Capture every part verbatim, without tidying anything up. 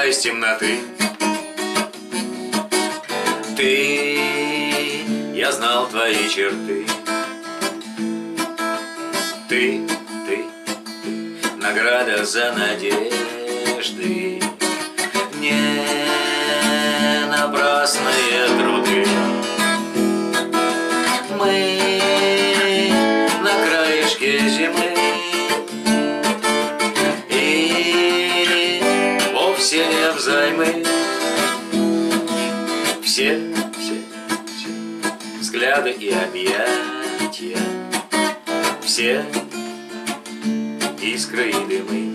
из темноты. Ты, я знал твои черты. Ты, ты, ты, награда за надежды, не напрасные труды. Мы на краешке зимы, и вовсе не взаймы. Все, все, все взгляды и объятия, все искры и дымы.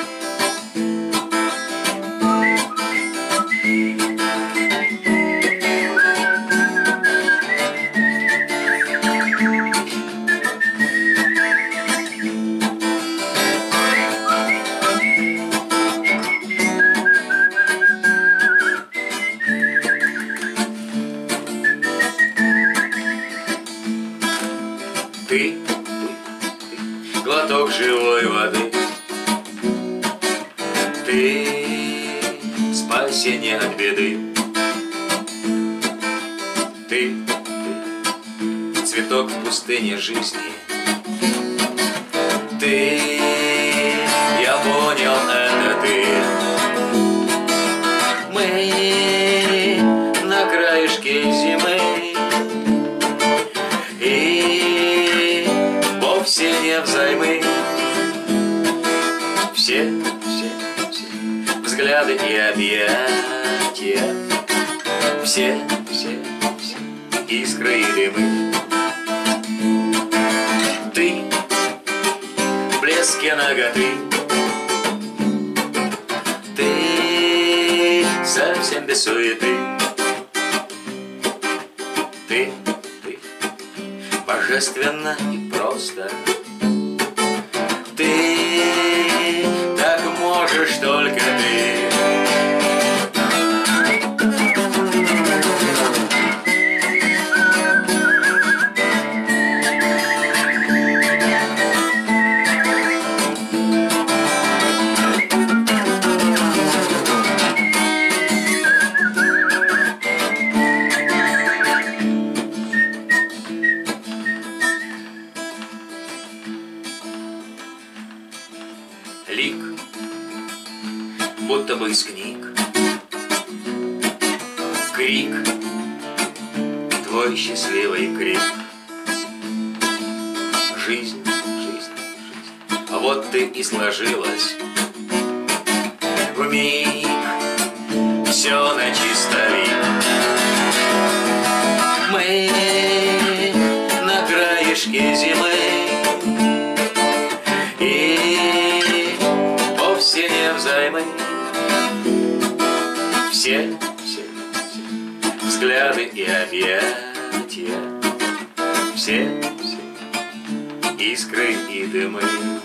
Ты, ты, ты, глоток живой воды. Ты, спасение от беды. Ты, ты, цветок в пустыне жизни. Ты, я понял, это ты. Мы на краешке зимы, все не взаймы. Все, все, все взгляды и объятия, все, все, все искры и дымы. Ты в блеске наготы, ты совсем без суеты. Ты, ты божественно и просто. Ты, так можешь только ты. Лик, будто бы из книг. Крик, твой счастливый крик. Жизнь, жизнь, жизнь, а вот ты и сложилась вмиг, все на чисто вид. Мы на краешке зимы, все не взаймы. Все, все, все взгляды и объятия, все, все искры и дымы.